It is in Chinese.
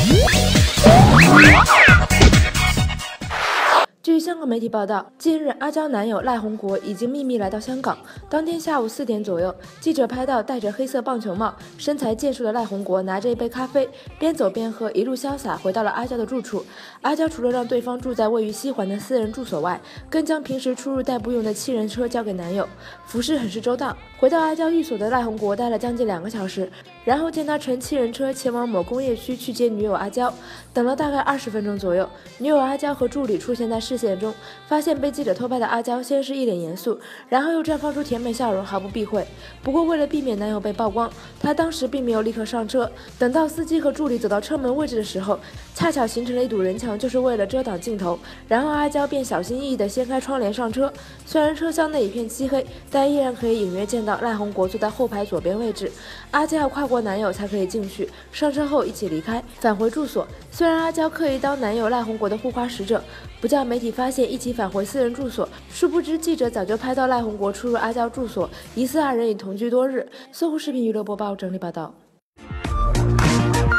据香港媒体报道，近日阿娇男友赖宏国已经秘密来到香港。当天下午4点左右，记者拍到戴着黑色棒球帽、身材健硕的赖宏国拿着一杯咖啡，边走边喝，一路潇洒回到了阿娇的住处。阿娇除了让对方住在位于西环的私人住所外，更将平时出入代步用的7人车交给男友，服饰很是周到。回到阿娇寓所的赖宏国待了将近2个小时，然后见他乘7人车前往某工业区去接女友阿娇。等了大概20分钟左右，女友阿娇和助理出现在视线中，发现被记者偷拍的阿娇先是一脸严肃，然后又绽放出甜美笑容，毫不避讳。不过为了避免男友被曝光，她当时并没有立刻上车。等到司机和助理走到车门位置的时候，恰巧形成了一堵人墙，就是为了遮挡镜头。然后阿娇便小心翼翼地掀开窗帘上车。虽然车厢内一片漆黑，但依然可以隐约见到赖宏国坐在后排左边位置。阿娇要跨过男友才可以进去，上车后一起离开，返回住所。虽然阿娇刻意当男友赖宏国的护花使者，不叫媒体发现一起返回私人住所，殊不知记者早就拍到赖宏国出入阿娇住所，疑似2人已同居多日。搜狐视频娱乐播报整理报道。